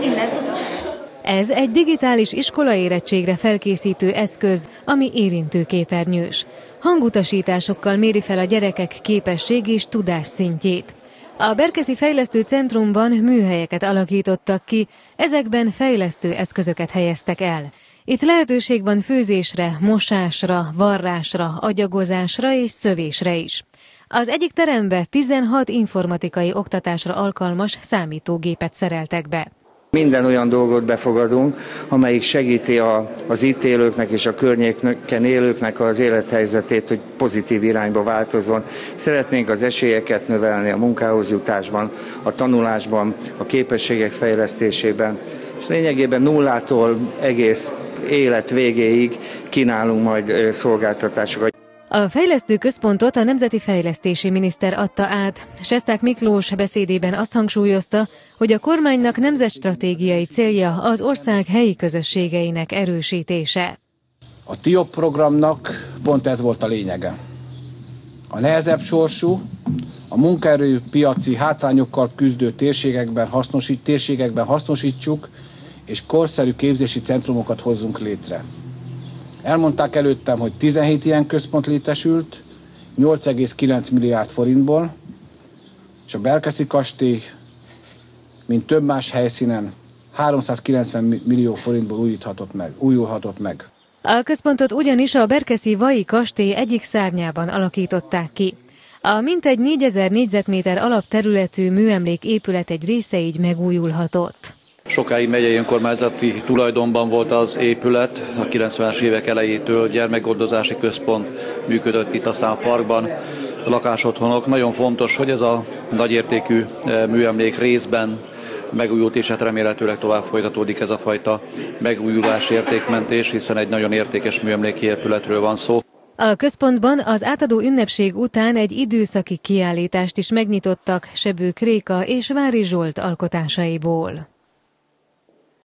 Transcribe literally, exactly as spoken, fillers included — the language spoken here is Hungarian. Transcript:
Ez egy digitális iskolaérettségre felkészítő eszköz, ami érintőképernyős. Hangutasításokkal méri fel a gyerekek képesség és tudás szintjét. A Berkeszi Fejlesztő Centrumban műhelyeket alakítottak ki, ezekben fejlesztő eszközöket helyeztek el. Itt lehetőség van főzésre, mosásra, varrásra, agyagozásra és szövésre is. Az egyik terembe tizenhat informatikai oktatásra alkalmas számítógépet szereltek be. Minden olyan dolgot befogadunk, amelyik segíti a, az itt élőknek és a környéken élőknek az élethelyzetét, hogy pozitív irányba változzon. Szeretnénk az esélyeket növelni a munkához jutásban, a tanulásban, a képességek fejlesztésében, és lényegében nullától egész élet végéig kínálunk majd szolgáltatásokat. A fejlesztő központot a Nemzeti Fejlesztési Miniszter adta át. Sesták Miklós beszédében azt hangsúlyozta, hogy a kormánynak nemzetstratégiai célja az ország helyi közösségeinek erősítése. A té i o pé programnak pont ez volt a lényege. A nehezebb sorsú, a munkaerőpiaci hátrányokkal küzdő térségekben, hasznosít, térségekben hasznosítsuk, és korszerű képzési centrumokat hozzunk létre. Elmondták előttem, hogy tizenhét ilyen központ létesült, nyolc egész kilenc milliárd forintból, és a Berkeszi kastély, mint több más helyszínen, háromszázkilencven millió forintból újíthatott meg, újulhatott meg. A központot ugyanis a berkeszi Vai kastély egyik szárnyában alakították ki. A mintegy négyezer négyzetméter alapterületű műemlék épület egy része így megújulhatott. Sokáig megyei önkormányzati tulajdonban volt az épület, a kilencvenes évek elejétől gyermekgondozási központ működött itt a Szánparkban, a lakásotthonok. Nagyon fontos, hogy ez a nagyértékű műemlék részben megújult, és hát remélhetőleg tovább folytatódik ez a fajta megújulás, értékmentés, hiszen egy nagyon értékes műemléki épületről van szó. A központban az átadó ünnepség után egy időszaki kiállítást is megnyitottak Sebők Réka és Vári Zsolt alkotásaiból.